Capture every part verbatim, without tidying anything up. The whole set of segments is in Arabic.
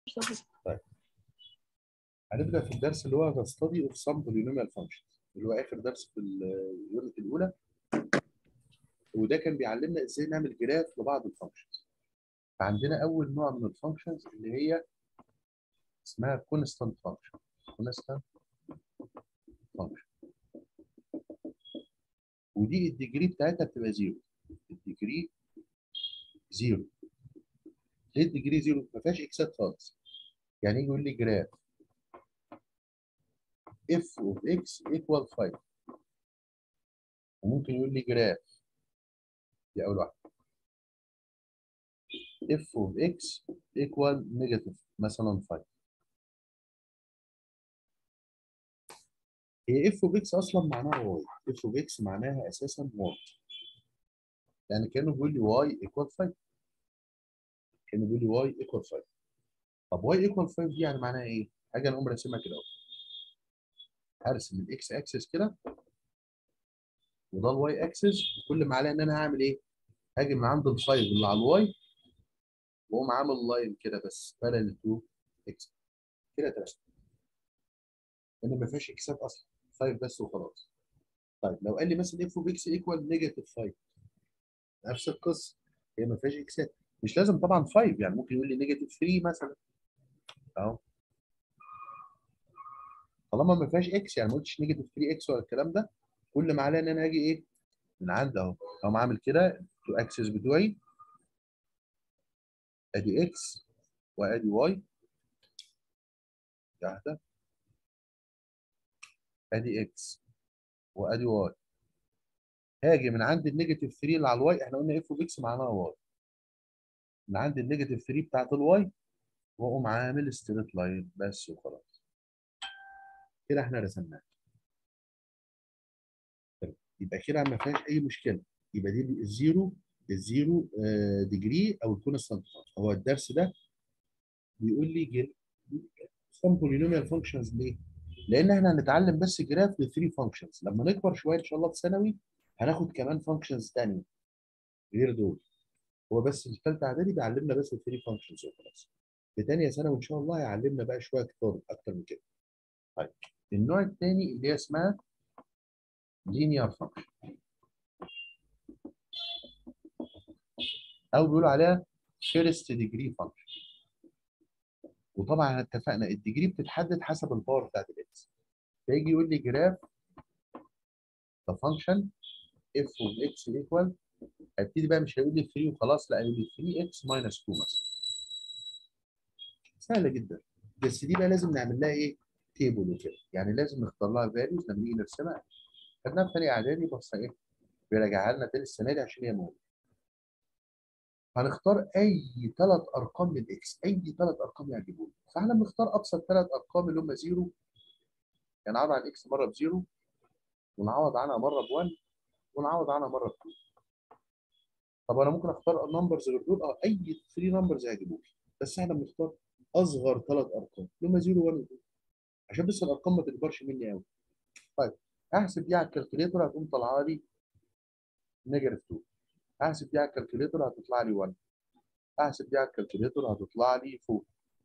طيب هنبدا في الدرس اللي هو study of some polynomial functions اللي هو اخر درس في اليونت الاولى، وده كان بيعلمنا ازاي نعمل جراف لبعض الفانكشنز. فعندنا اول نوع من الفانكشنز اللي هي اسمها constant function. constant function ودي الديجري بتاعتها بتبقى زيرو. الديجري زيرو. ليه الديجري زيرو؟ ما فيهاش اكسات خالص. يعني يجي يقول لي جراف f of x equal خمسة، وممكن يقول لي جراف، دي اول واحده، f of x equal negative مثلا خمسة. هي f of x اصلا معناها y، f of x معناها اساسا y، يعني كانه بيقول لي y equal خمسة، كانه بيقول لي y equal خمسة. طب y equal خمسة دي يعني معناها ايه؟ حاجه نقوم راسمها كده اهو. هرسم الاكس اكسس كده، وده الواي اكسس، وكل ما عليا ان انا هعمل ايه؟ هاجي من عند الفايف اللي على الواي واقوم عامل لاين كده بس بارل تو اكس كده ترسم. لان ما فيهاش اكسات اصلا، خمسة بس وخلاص. طيب لو قال لي مثلا اف اوف اكس ايكوال نيجاتيف خمسة، نفس القصه، هي ما فيهاش اكسات، مش لازم طبعا خمسة، يعني ممكن يقول لي نيجاتيف ثلاثة مثلا اهو. طالما ما فيهاش اكس، يعني ما قلتش نيجاتيف ثلاثة اكس ولا الكلام ده، كل ما عليا ان انا هاجي ايه؟ من عند اهو، اقوم عامل كده تو اكسس بتوعي، ادي اكس وادي واي، واحده، ادي اكس وادي واي. هاجي من عند النيجاتيف ثلاثة اللي على الواي، احنا قلنا اف اوف اكس معناها واي، من عند النيجاتيف ثلاثة بتاعت الواي واقوم عامل ستريت لاين بس وخلاص. كده احنا رسمناها. يبقى كده ما فيهاش اي مشكله، يبقى دي الزيرو، الزيرو ديجري او الكونستانت. هو الدرس ده بيقول لي سم بولينوميال فانكشنز ليه؟ لان احنا هنتعلم بس جراف لثري فانكشنز، لما نكبر شويه ان شاء الله في ثانوي هناخد كمان فانكشنز ثانيه غير دول. هو بس في ثالثه اعدادي بيعلمنا بس ثري فانكشنز وخلاص. في ثانيه ثانوي ان شاء الله هيعلمنا بقى شويه كتار اكتر من كده. طيب النوع الثاني اللي هي اسمها لينير فانكشن، او بيقولوا عليها فيرست ديجري فانكشن. وطبعا اتفقنا الديجري بتتحدد حسب الباور بتاعت الاكس. فيجي يقول لي جراف ذا فانكشن اف اوف اكس ايكوال، هبتدي بقى مش هيقول لي ثلاثة وخلاص، لا هيقول لي ثري اكس ماينس اتنين مثلا. سهله جدا، بس دي بقى لازم نعمل لها ايه؟ تيبل وكده، يعني لازم نختار لها فاليوز لما نيجي نرسمها. خدناها في ثانيه اعدادي بس ايه؟ بيراجعها لنا تاني السنه دي عشان هي مهمه. هنختار اي ثلاث ارقام من اكس، اي ثلاث ارقام يعجبونا. فاحنا بنختار ابسط ثلاث ارقام اللي هم زيرو، نعوض عن اكس مره بزيرو، ونعوض عنها مره ب واحد، ونعوض عنها مره ب اتنين. طب انا ممكن اختار نمبرز غير دول؟ اه اي ثري نمبرز يعجبوك، بس احنا بنختار اصغر ثلاث ارقام اللي هم صفر واحد و عشان بس الارقام ما تكبرش مني قوي. طيب هحسب دي على الكالكوليتر، هتقوم طالعه لي نيجاتيف اتنين. هحسب دي على الكالكوليتر هتطلع لي واحد. هحسب دي على الكالكوليتر هتطلع لي اربعة.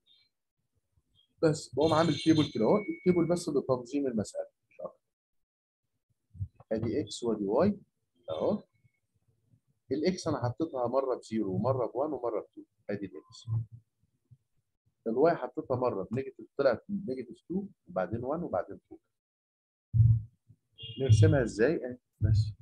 بس بقوم عامل تيبل كده اهو، التيبل بس لتنظيم المساله مش اكتر. ادي اكس وادي واي اهو. الاكس انا حطيتها مره بزيرو ومره ب واحد ومره ب اتنين، ادي الاكس. الواي حطيتها مره بنيجاتيف، طلعت نيجاتيف اتنين وبعدين واحد وبعدين اتنين. نرسمها ازاي؟ اهي بس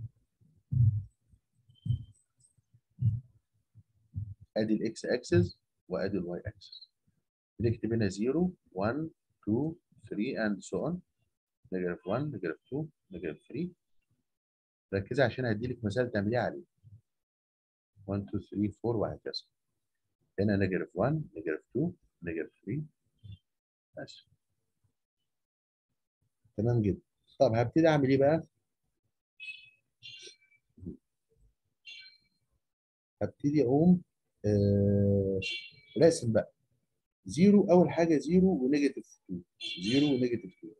ادي الاكس اكسس وادي الواي اكسس. بنكتب هنا صفر واحد اتنين تلاتة and so on، نيجاتيف واحد نيجاتيف اتنين نيجاتيف تلاتة. ركزي عشان هديلك مثال تعمليها عليه. واحد اتنين تلاتة اربعة وهكذا. هنا نيجاتيف واحد نيجاتيف اتنين نيجاتيف تلاتة بس. تمام جدا. طب هبتدي اعمل ايه بقى؟ هبتدي اقوم آه راسم بقى زيرو. اول حاجه زيرو ونيجاتيف اتنين، زيرو ونيجاتيف اتنين،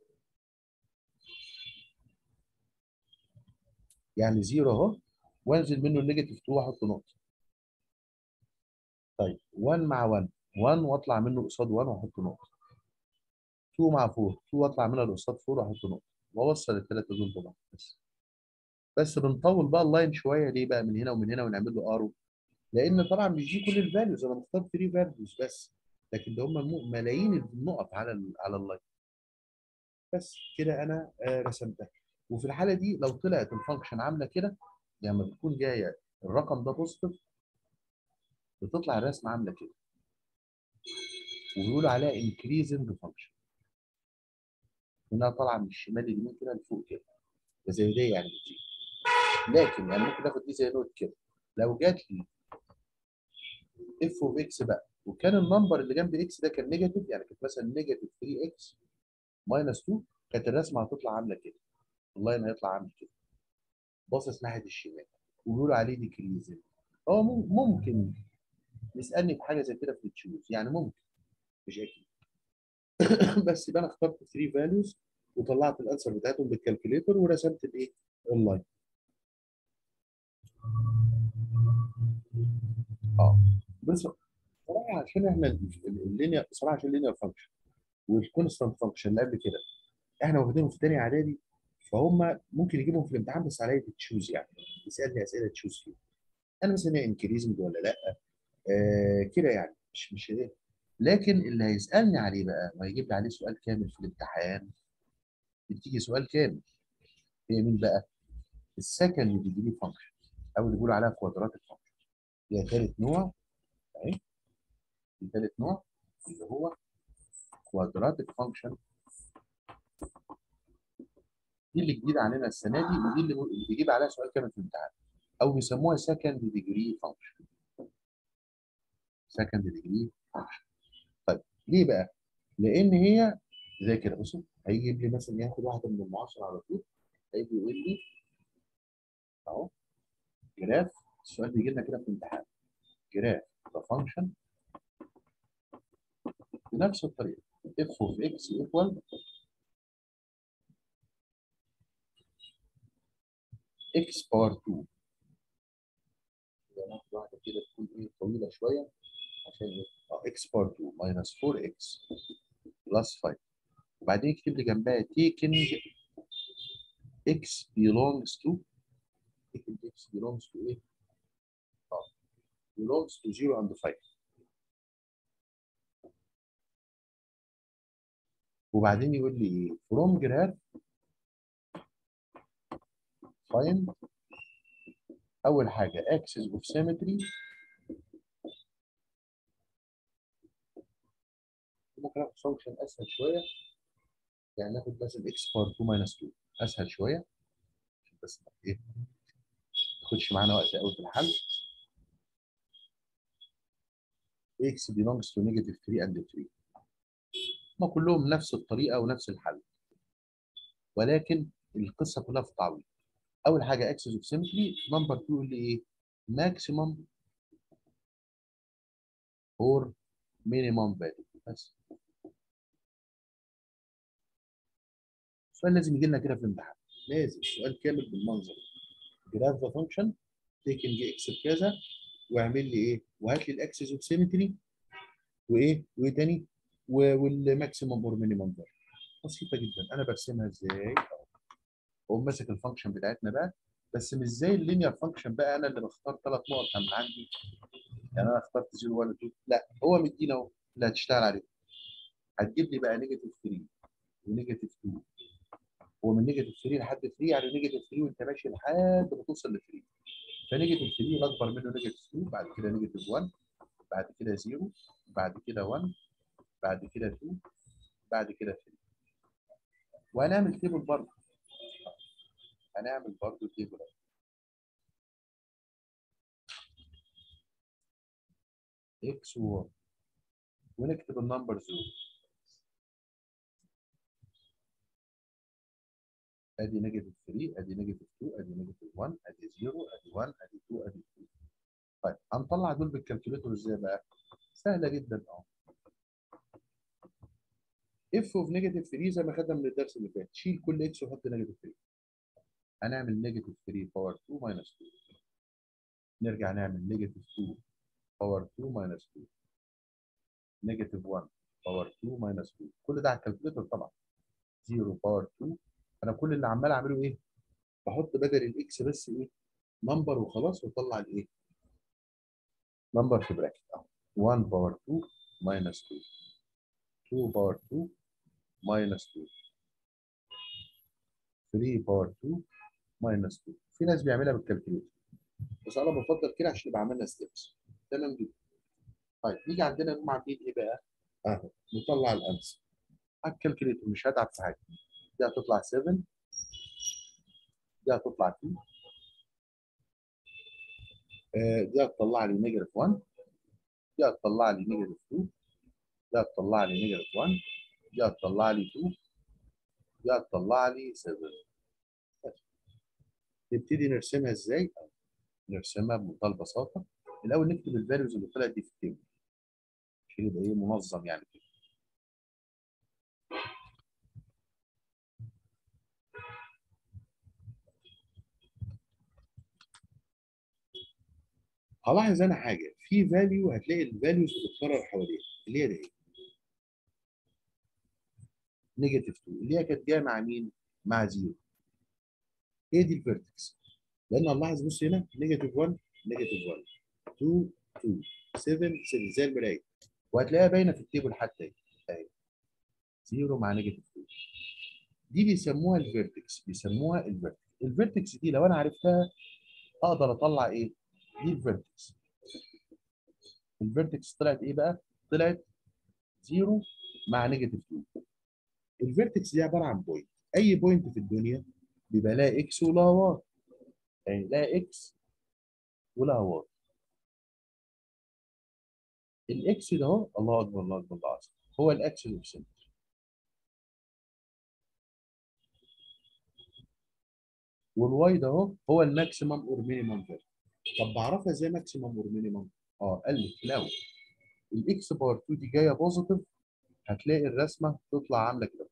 يعني زيرو اهو، وانزل منه النيجاتيف اتنين واحط نقطه. طيب واحد مع واحد واحد واطلع منه قصاد واحد واحط نقطه. اتنين مع اربعة، اتنين واطلع منها قصاد اربعة واحط نقطه، واوصل الثلاثه دول ببعض بس. بس بنطول بقى اللاين شويه ليه بقى من هنا ومن هنا ونعمل له ارو، لان طبعا مش دي كل الفاليوز، انا مختار ثلاثة فاليوز بس، لكن ده هم ملايين النقط على ال على اللاين. بس كده انا آه رسمتها. وفي الحاله دي لو طلعت الفانكشن عامله كده، يعني لما بتكون جايه الرقم ده بوزيتيف بتطلع الرسمه عامله كده، وبيقولوا عليها انكريزنج فانكشن، انها طالعه من الشمال اليمين كده لفوق كده، زي دي يعني بتجي. لكن يعني ممكن اخد دي زي نوت كده، لو جات لي اف اوف اكس بقى وكان النمبر اللي جنب اكس ده كان نيجاتيف، يعني كانت مثلا نيجاتيف ثري اكس ماينس اتنين، كانت الرسمه هتطلع عامله كده، اللاين هيطلع عامل كده باصص ناحيه الشمال، وبيقولوا عليه ديكريزنج. هو ممكن يسالني في حاجه زي كده في التشوز، يعني ممكن مش اكيد. بس يبقى انا اخترت ثري فاليوز وطلعت الانسر بتاعتهم بالكالكوليتر ورسمت الايه؟ اللاين. اه بس صراحه عشان احنا اللينير، صراحه عشان اللينير فانكشن والكونستانت فانكشن اللي قبل كده احنا واخدينهم في ثانيه اعدادي، فهم ممكن يجيبهم في الامتحان بس عليا تشوز، يعني يسالني اسئله تشوز فيها. انا مثلا هي انكريزنج ولا لا، آه كده يعني مش مش ايه. لكن اللي هيسالني عليه بقى وهيجيب لي عليه سؤال كامل في الامتحان، بتيجي سؤال كامل، هي مين بقى؟ السكند ديجري فانكشن، او اللي بيقولوا عليها كوادراتيك فانكشن. هي ثالث نوع اهي، دي ثالث نوع اللي هو كوادراتيك فانكشن. دي اللي جديده علينا السنه دي، ودي اللي اللي بيجيب عليها سؤال كامل في الامتحان، او بيسموها سكند ديجري فانكشن. سكند ديجري فانكشن. طيب ليه بقى؟ لان هي زي كده، بصوا هيجيب لي مثلا ياخد واحده من المعاصره على طول، هيجي يقول لي اهو جراف، السؤال بيجي لنا كده في الامتحان، جراف ذا فانكشن بنفس الطريقه اف اوف اكس ايكوال اكس باور اتنين. ناخد واحده كده تكون ايه طويله شويه عشان ايه؟ اه اكس باور اتنين ماينس فور اكس بلس خمسة، وبعدين يكتب لي جنبها taking x belongs to، taking x belongs to ايه؟ اه belongs to zero and five. وبعدين يقول لي ايه؟ from graph find اول حاجه axis of symmetry. ممكن اخد فانكشن اسهل شويه، يعني ناخد مثلا x باور اتنين ماينس اتنين اسهل شويه، عشان بس ايه ما تاخدش معانا وقت قوي في الحل. x belongs to negative ثري and ثري، هم كلهم نفس الطريقه ونفس الحل، ولكن القصه كلها في التعويض. اول حاجه اكسس اوف سيمتري، نمبر اتنين يقول لي ايه؟ ماكسيمم اور مينيمم فاليو. بس السؤال لازم يجي لنا كده في الامتحان، لازم سؤال كامل بالمنظر ده، جراف ذا فانكشن تيكنج اكس بكذا، واعمل لي ايه؟ وهات لي الاكسس اوف سيمتري وايه؟ وايه تاني؟ والماكسيمم اور مينيمم فاليو. بسيطه جدا. انا برسمها ازاي؟ اقوم ماسك الفانكشن بتاعتنا بقى، بس مش زي اللينير فانكشن بقى انا اللي بختار ثلاث نقط من عندي، يعني انا اخترت صفر واحد اتنين، لا هو مدينا اهو اللي هتشتغل عليه. هتجيب لي بقى نيجاتيف ثري ونيجاتيف اتنين، ومن نيجاتيف ثري لحد ثري يعني نيجاتيف ثري وانت ماشي لحد ما توصل ل ثري، فنيجاتيف ثري الاكبر منه نيجاتيف اتنين، بعد كده نيجاتيف واحد، بعد كده صفر، بعد كده واحد، بعد كده اتنين، بعد كده ثري. وهنعمل تيبل برضه، هنعمل برضه تيبل اكس وواي، ونكتب النمبرز دول. ادي نيجاتيف ثري، ادي نيجاتيف اتنين، ادي نيجاتيف واحد، ادي صفر، ادي واحد، ادي اتنين، ادي ثري. طيب هنطلع دول بالكالكوليتور ازاي بقى؟ سهله جدا اه. اف اوف نيجاتيف ثري زي ما خدنا من الدرس اللي فات، شيل كل اكس وحط نيجاتيف ثري. هنعمل نيجاتيف ثري باور اتنين ماينس اتنين، نرجع نعمل نيجاتيف اتنين باور اتنين ماينس اتنين، نيجاتيف واحد باور اتنين ماينس اتنين. كل ده على الكالكوليتر طبعا. صفر باور اتنين. انا كل اللي عمال اعمله ايه؟ بحط بدل الاكس بس ايه؟ نمبر وخلاص، واطلع الايه؟ نمبر في براكت اهو. واحد باور اتنين ماينس اتنين. اتنين باور اتنين ماينس اتنين. تلاتة باور اتنين ماينس اتنين. في ناس بيعملها بالكالكوليتر، بس انا بفضل كده عشان يبقى عملنا ستيبس. تمام جدا. طيب نيجي عندنا نقوم عاملين ايه بقى؟ اهو نطلع الانسر على الكالكوليتر، مش هتعب في حاجه. دي هتطلع سبعة، دي هتطلع اتنين، آه دي هتطلع لي نيجاتيف واحد، دي هتطلع لي نيجاتيف اتنين، دي هتطلع لي نيجاتيف واحد، دي هتطلع لي اتنين، دي هتطلع لي سبعة. نبتدي نرسمها ازاي؟ نرسمها بمنتهى البساطه. الاول نكتب الفاليوز اللي طلعت دي في التيبل عشان يبقى ايه منظم يعني كده. هلاحظ انا حاجه في فاليو، هتلاقي الفاليوز بتتكرر حواليها اللي هي ده ايه؟ نيجاتيف اتنين اللي هي كانت جايه مع مين؟ مع صفر. ايه دي الفيرتكس؟ لان نلاحظ بص هنا نيجاتيف واحد نيجاتيف واحد اتنين اتنين سبعة سبعة زي المرايه، وهتلاقيها باينه في التيبل حتى اهي اهي صفر مع نيجاتيف اتنين. دي بيسموها الفيرتكس، بيسموها الفيرتكس. الفيرتكس دي لو انا عرفتها اقدر اطلع ايه؟ دي الفيرتكس. الفيرتكس طلعت ايه بقى؟ طلعت صفر مع نيجاتيف اتنين. الفيرتكس دي عباره عن بوينت. اي بوينت في الدنيا بيبقى لها اكس ولها واي، يعني لها اكس ولها واي. الاكس ده اهو، الله اكبر الله اكبر الله اكبر، هو الاكس اللي في السنتر، والواي ده اهو هو الماكسيمم اور مينيمم فاليو. طب بعرفها ازاي ماكسيمم اور مينيمم؟ اه قال لي في الاول الاكس باور اتنين دي جايه بوزيتيف، هتلاقي الرسمه تطلع عامله كده،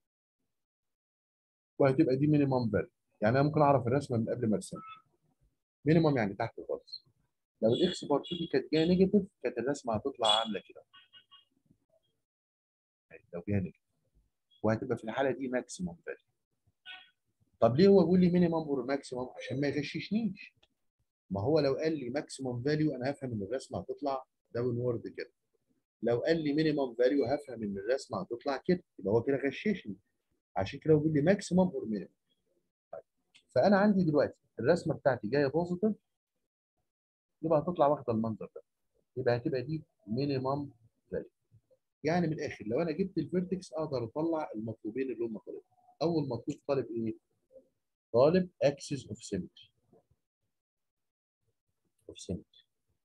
وهتبقى دي مينيمم فاليو. يعني انا ممكن اعرف الرسمه من قبل ما ارسمها. مينيمم يعني تحت خالص. لو الاكس باور اتنين دي كانت جايه نيجاتيف، كانت الرسمه هتطلع عامله كده، يعني لو جايه نيجاتيف، وهتبقى في الحاله دي ماكسيمم فاليو. طب ليه هو بيقول لي مينيمم اور ماكسيمم؟ عشان ما يغششنيش. ما هو لو قال لي ماكسيمم فاليو انا هفهم ان الرسمه هتطلع داون وورد كده. لو قال لي مينيمم فاليو هفهم ان الرسمه هتطلع كده، يبقى هو كده غششني. عشان كده هو بيقول لي ماكسيمم اور مينيمم. فانا عندي دلوقتي الرسمه بتاعتي جايه بوزيتيف، يبقى هتطلع واخده المنظر ده، يبقى هتبقى دي مينيمم فاليو. يعني من الاخر لو انا جبت الفيرتكس اقدر اطلع المطلوبين اللي هم طالبين. اول مطلوب طالب ايه؟ طالب اكسس اوف سيمتري. اوف سيمتري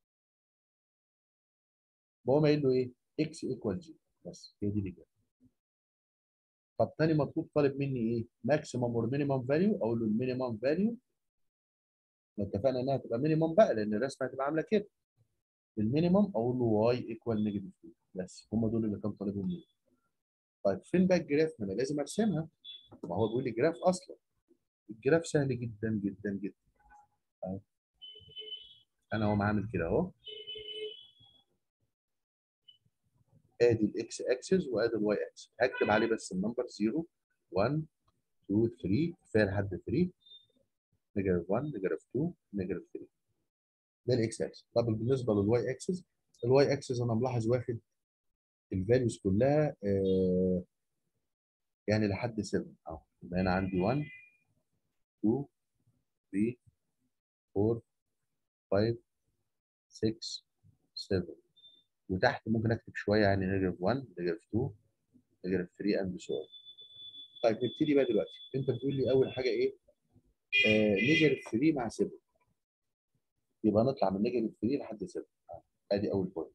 بقوم قايل له ايه؟ اكس ايكوال زيرو. بس هي دي الاجابه. طب تاني مطلوب طالب مني ايه؟ ماكسيمم اور مينيمم فاليو. اقول له المينيمم فاليو، اتفقنا انها تبقى مينيمم بقى لان الرسمه هتبقى عامله كده. المينيمم اقول له واي ايكوال نيجاتيف اتنين. بس هم دول اللي كان طالبهم مني. طيب فين بقى الجراف؟ ما انا لازم ارسمها. ما هو بيقول لي جراف اصلا. الجراف سهل جدا جدا جدا. أهو. انا هو عامل كده اهو. ادي الاكس اكسس وادي الواي اكسس. هكتب عليه بس النمبر صفر واحد اتنين تلاتة، كفايه لحد تلاتة، نيجاتيف واحد نيجاتيف اتنين نيجاتيف تلاتة. ده الاكس اكسس. طب بالنسبه للواي اكسس، الواي اكسس انا ملاحظ واخد الفاليوز كلها آه يعني لحد سبعة اهو. يبقى انا عندي واحد اتنين تلاتة اربعة خمسة ستة سبعة، وتحت ممكن اكتب شويه يعني نيجاتيف واحد نيجاتيف اتنين نيجاتيف تلاتة اند سو. طيب نبتدي بقى دلوقتي. انت بتقول لي اول حاجه ايه؟ آه نيجاتيف تلاتة مع سبعة، يبقى نطلع من نيجاتيف تلاتة لحد سبعة. آه. ادي اول بوينت.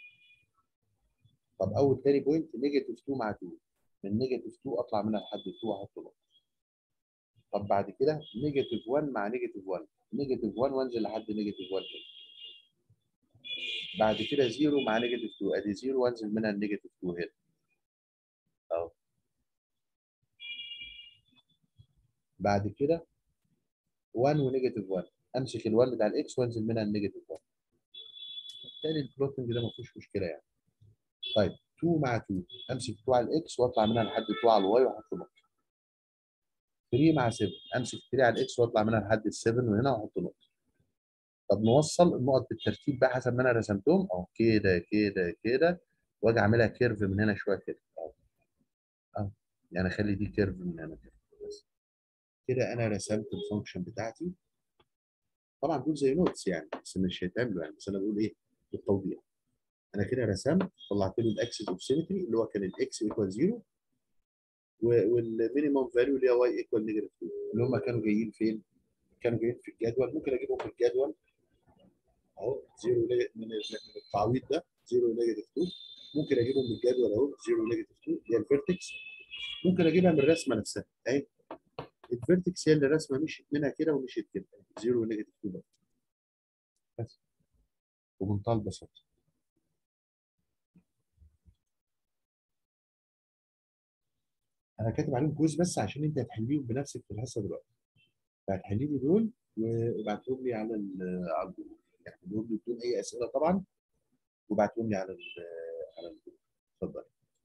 طب اول تاني بوينت نيجاتيف اتنين مع اتنين، من نيجاتيف اتنين اطلع منها لحد اتنين واحط نقطه. طب بعد كده نيجاتيف واحد مع نيجاتيف واحد، نيجاتيف واحد وانزل لحد نيجاتيف واحد هنا. بعد كده صفر مع نيجاتيف اتنين، ادي صفر وانزل منها النيجاتيف اتنين هنا اهو. بعد كده واحد ونيجاتيف واحد، امسك ال1 بتاع الاكس وانزل منها النيجاتيف واحد. بالتالي البلوتنج ده ما فيهوش مشكله يعني. طيب اتنين مع اتنين، امسك اتنين على الاكس واطلع منها لحد اتنين على الواي واحط نقطه. تلاتة مع سبعة، امسك تلاتة على الاكس واطلع منها لحد ال سبعة وهنا واحط نقطه. طب نوصل النقط بالترتيب بقى حسب ما انا رسمتهم اهو، كده كده كده، واجي اعملها كيرف من هنا شويه كده اهو اهو، يعني اخلي دي كيرف من هنا كده بس. كده انا رسمت الفانكشن بتاعتي. طبعا دول زي نوتس يعني، بس مش هيتعملوا يعني، بس انا بقول ايه بالتوضيح. انا كده رسمت، طلعت له الاكسس اوف سيمتري اللي هو كان الاكس ايكوال صفر، والمينيمم فاليو اللي هي واي ايكوال نيجاتيف اتنين، اللي هم كانوا جايين فين؟ كانوا جايين في الجدول. ممكن اجيبهم في الجدول اهو، صفر من التعويض ده صفر ونيجاتيف اتنين. ممكن اجيبهم من الجدول اهو، صفر ونيجاتيف اتنين اللي هي الفيرتكس. ممكن اجيبها من الرسمه نفسها اهي، الفيرتكس هي اللي الرسمه مشيت منها كده ومشيت كده، صفر ونيجاتيف اتنين بس، بمنتهى البساطه. انا كاتب عليهم كويس بس عشان انت هتحليهم بنفسك في الحصه دلوقتي، فهتحلي لي دول وابعتهم لي على ال- على الجروب، يعني بدون اي اسئله طبعا، وابعتهم لي على ال- على الجروب. اتفضل.